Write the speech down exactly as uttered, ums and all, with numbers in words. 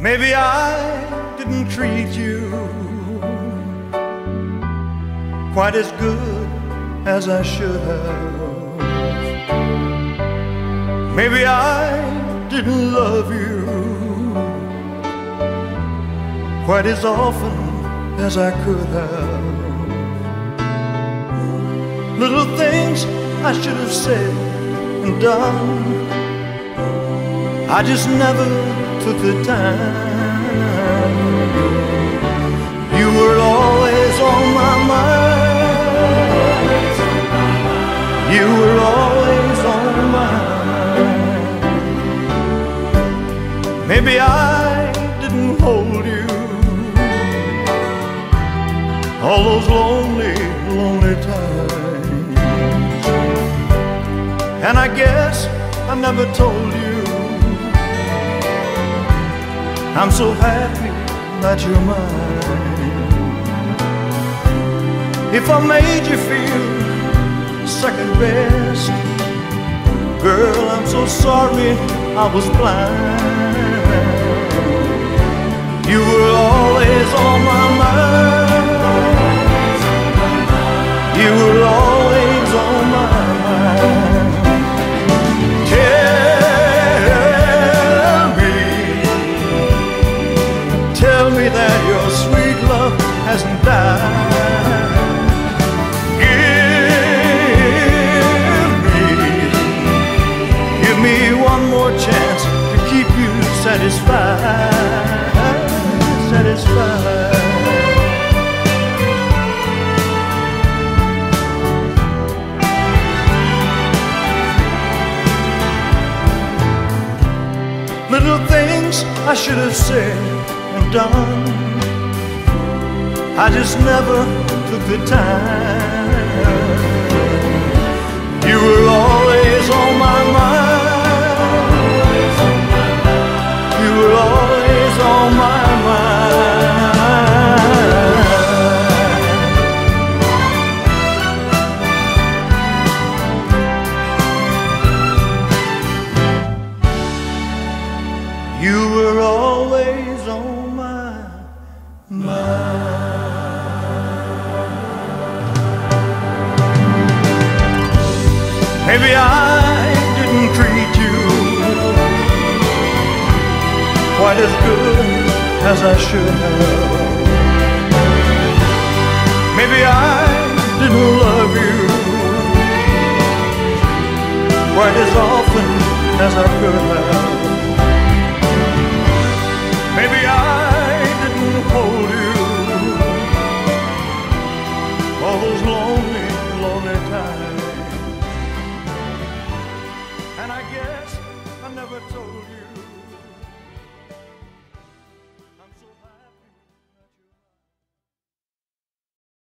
Maybe I didn't treat you quite as good as I should have. Maybe I didn't love you quite as often as I could have. Little things I should have said and done, I just never took the time. You were always on my mind. You were always on my mind. Maybe I didn't hold you all those lonely, lonely times. And I guess I never told you I'm so happy that you're mine. If I made you feel second best, girl, I'm so sorry I was blind. You were always on my mind. You were always on my mind. Tell me that your sweet love hasn't died. Give me, give me one more chance to keep you satisfied, satisfied. Little things I should have said and done, I just never took the time. You were always on my mind. You were always on my mind. You were always on my mind. Maybe I didn't treat you quite as good as I should have. Maybe I didn't love you quite as often as I could have. Maybe I didn't hold you all those lonely, lonely times. And I guess I never told you